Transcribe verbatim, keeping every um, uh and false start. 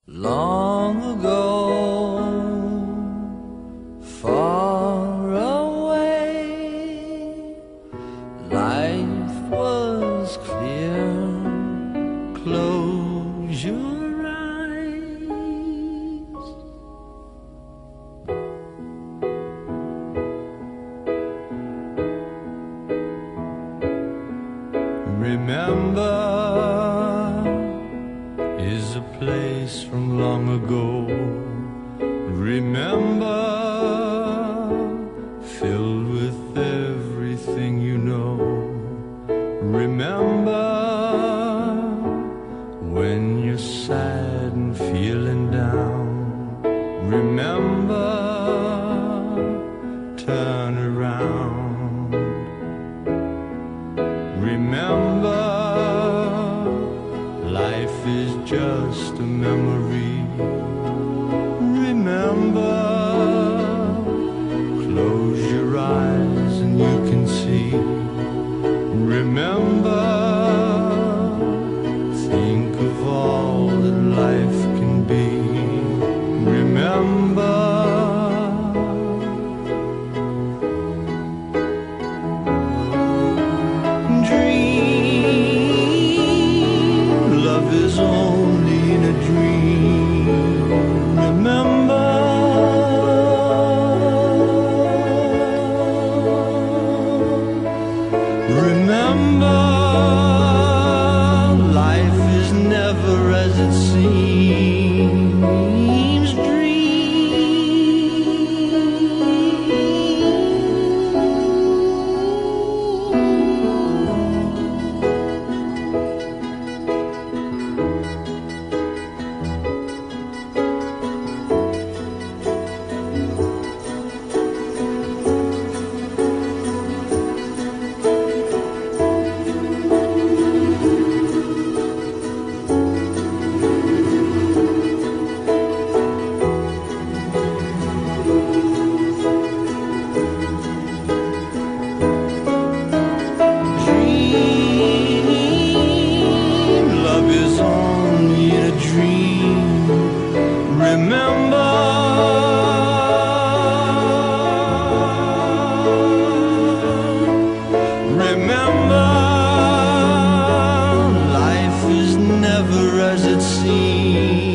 Long ago, far away, life was clear. Close your eyes. Remember is a place from long ago. Remember, filled with everything you know. Remember, when you're sad and feeling down. Remember, turn around. Remember, life is just a memory. Remember, close your eyes and you can see. Remember, think of all that life can be. Remember, is only in a dream. Remember, remember, life is never as it seems. Remember, remember, life is never as it seems.